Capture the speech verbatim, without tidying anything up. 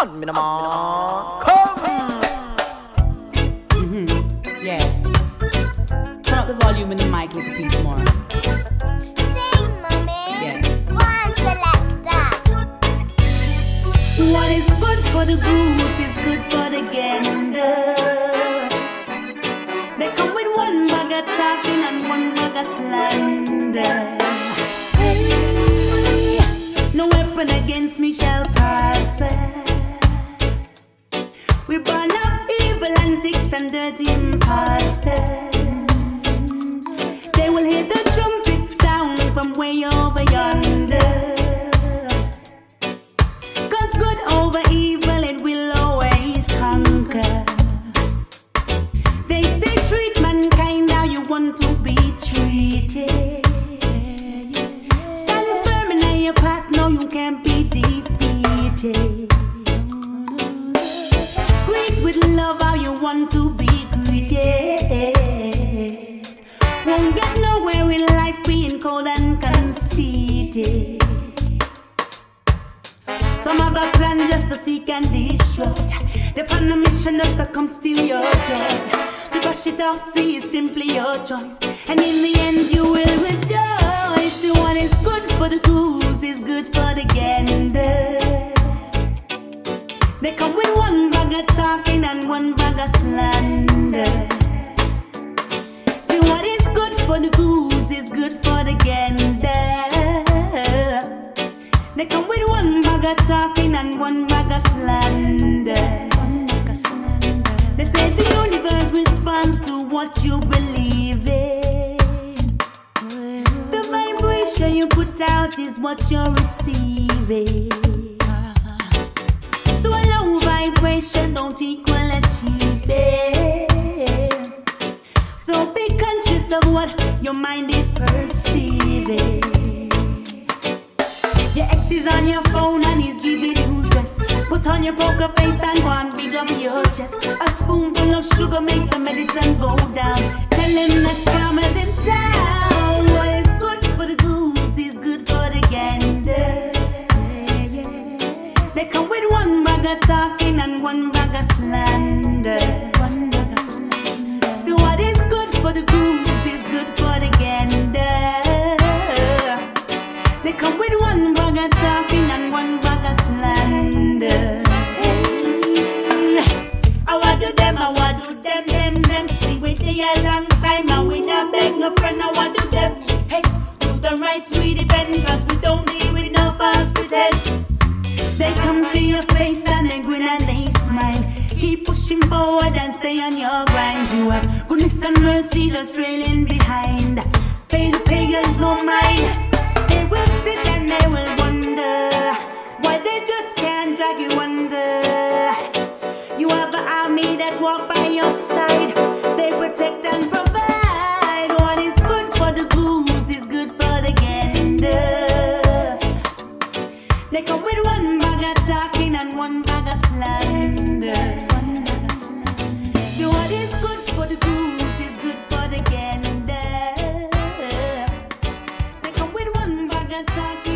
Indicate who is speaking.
Speaker 1: On me the mark. Come.
Speaker 2: Mm-hmm. Yeah. Turn up the volume in the mic, little piece more.
Speaker 3: Sing, mommy.
Speaker 2: Yeah.
Speaker 3: One selector.
Speaker 2: What is good for the goose is good for the gander. They come with one bag of talking and one bag of slander. Hey, no weapon against me shall prosper. We burn up evil antics and dirty imposters. They will hear the trumpet sound from way over yonder. Cause good over evil it will always conquer. They say treat mankind how you want to be treated. Stand firm in your path, no you can't be defeated. Greet with love how you want to be greeted. Won't get nowhere in life being cold and conceited. Some have a plan just to seek and destroy. They're on a mission just to come steal your joy. To brush it off, see is simply your choice. And in the end you will rejoice. The one is good for the goose is good for the gander. They come with one bag of talking and one bag of slander. See what is good for the goose is good for the gander. They come with one bag of talking and one bag of slander. They say the universe responds to what you believe in. The vibration you put out is what you're receiving. So a low vibration don't equal achieving. So be conscious of what your mind is perceiving. Your ex is on your phone and he's giving you stress. Put on your poker face and go and big up your chest. A spoonful of sugar makes the medicine go down. Tell him that karma's in town. What is good for the goose is good for the gander. They come with one bag of talking and one bag of slander. One bag of slander. So what is good for the goose is good for the gander. They come with one bag of talking and one bag of slander. Hey, I want to them, I want to them, them, them. See with the a long time and we not beg no friend, I want to them. Hey, do the rights we defend, cause we don't deal with no false pretense. They come to your face and they grin and they smile. Keep pushing forward and stay on your grind. You have goodness and mercy that's trailing behind. Pay the pagans no mind. They will sit and they will wonder why they just can't drag you under. You have an army that walk by your side. They protect and provide. What is good for the goose is good for the gander. They come with one bag of talking and one bag of slander. So what is good for the goose is good for the gander. They come with one bag of talking.